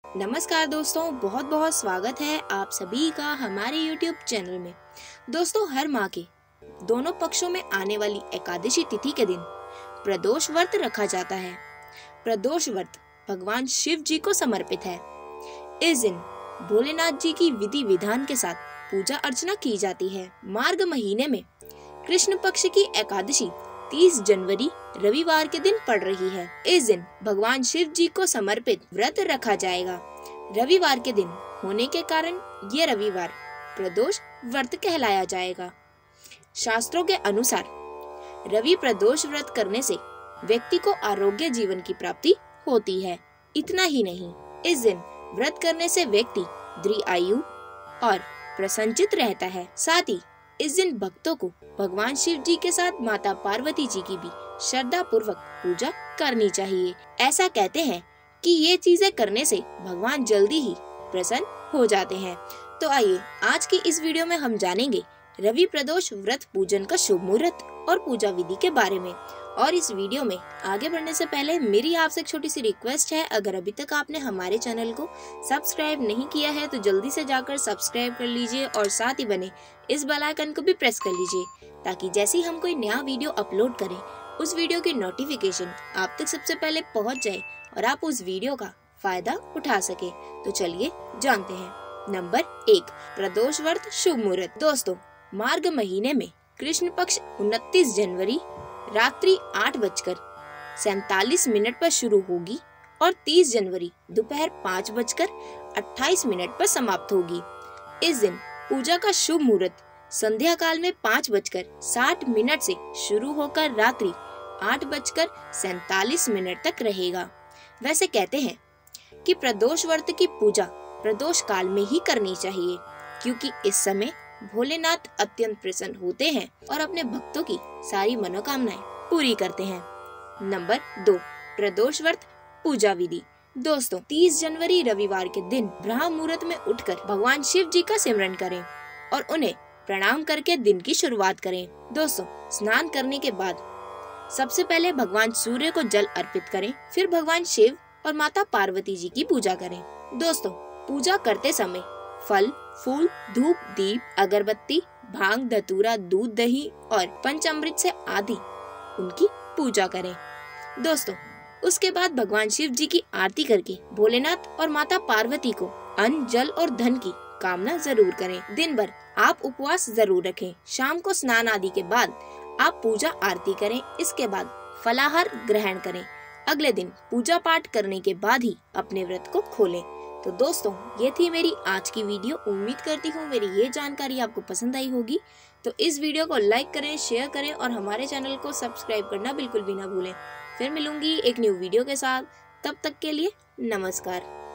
नमस्कार दोस्तों, बहुत बहुत स्वागत है आप सभी का हमारे YouTube चैनल में। दोस्तों, हर माह के दोनों पक्षों में आने वाली एकादशी तिथि के दिन प्रदोष व्रत रखा जाता है। प्रदोष व्रत भगवान शिव जी को समर्पित है। इस दिन भोलेनाथ जी की विधि विधान के साथ पूजा अर्चना की जाती है। मार्ग महीने में कृष्ण पक्ष की एकादशी 30 जनवरी रविवार के दिन पड़ रही है। इस दिन भगवान शिव जी को समर्पित व्रत रखा जाएगा। रविवार के दिन होने के कारण ये रविवार प्रदोष व्रत कहलाया जाएगा। शास्त्रों के अनुसार रवि प्रदोष व्रत करने से व्यक्ति को आरोग्य जीवन की प्राप्ति होती है। इतना ही नहीं, इस दिन व्रत करने से व्यक्ति दीर्घायु और प्रसन्नचित रहता है। साथ ही इस दिन भक्तों को भगवान शिव जी के साथ माता पार्वती जी की भी श्रद्धा पूर्वक पूजा करनी चाहिए। ऐसा कहते हैं कि ये चीजें करने से भगवान जल्दी ही प्रसन्न हो जाते हैं। तो आइए आज की इस वीडियो में हम जानेंगे रवि प्रदोष व्रत पूजन का शुभ मुहूर्त और पूजा विधि के बारे में। और इस वीडियो में आगे बढ़ने से पहले मेरी आपसे एक छोटी सी रिक्वेस्ट है, अगर अभी तक आपने हमारे चैनल को सब्सक्राइब नहीं किया है तो जल्दी से जाकर सब्सक्राइब कर लीजिए और साथ ही बने इस बेल आइकन को भी प्रेस कर लीजिए, ताकि जैसे ही हम कोई नया वीडियो अपलोड करें उस वीडियो की नोटिफिकेशन आप तक सबसे पहले पहुँच जाए और आप उस वीडियो का फायदा उठा सके। तो चलिए जानते हैं। नंबर 1, प्रदोष व्रत शुभ मुहूर्त। दोस्तों, मार्ग महीने में कृष्ण पक्ष 29 जनवरी रात्रि 8:47 पर शुरू होगी और 30 जनवरी दोपहर 5:28 पर समाप्त होगी। इस दिन पूजा का शुभ मुहूर्त संध्या काल में 5:60 से शुरू होकर रात्रि 8:47 तक रहेगा। वैसे कहते हैं कि प्रदोष व्रत की पूजा प्रदोष काल में ही करनी चाहिए, क्योंकि इस समय भोलेनाथ अत्यंत प्रसन्न होते हैं और अपने भक्तों की सारी मनोकामनाएं पूरी करते हैं। नंबर 2, प्रदोष व्रत पूजा विधि। दोस्तों, 30 जनवरी रविवार के दिन ब्रह्म मुहूर्त में उठकर भगवान शिव जी का सिमरन करें और उन्हें प्रणाम करके दिन की शुरुआत करें। दोस्तों, स्नान करने के बाद सबसे पहले भगवान सूर्य को जल अर्पित करें, फिर भगवान शिव और माता पार्वती जी की पूजा करें। दोस्तों, पूजा करते समय फल, फूल, धूप, दीप, अगरबत्ती, भांग, धतूरा, दूध, दही और पंचामृत से आदि उनकी पूजा करें। दोस्तों, उसके बाद भगवान शिव जी की आरती करके भोलेनाथ और माता पार्वती को अन्न, जल और धन की कामना जरूर करें। दिन भर आप उपवास जरूर रखें। शाम को स्नान आदि के बाद आप पूजा आरती करें। इसके बाद फलाहार ग्रहण करें। अगले दिन पूजा पाठ करने के बाद ही अपने व्रत को खोलें। तो दोस्तों, ये थी मेरी आज की वीडियो। उम्मीद करती हूँ मेरी ये जानकारी आपको पसंद आई होगी। तो इस वीडियो को लाइक करें, शेयर करें और हमारे चैनल को सब्सक्राइब करना बिल्कुल भी ना भूलें। फिर मिलूंगी एक न्यू वीडियो के साथ। तब तक के लिए नमस्कार।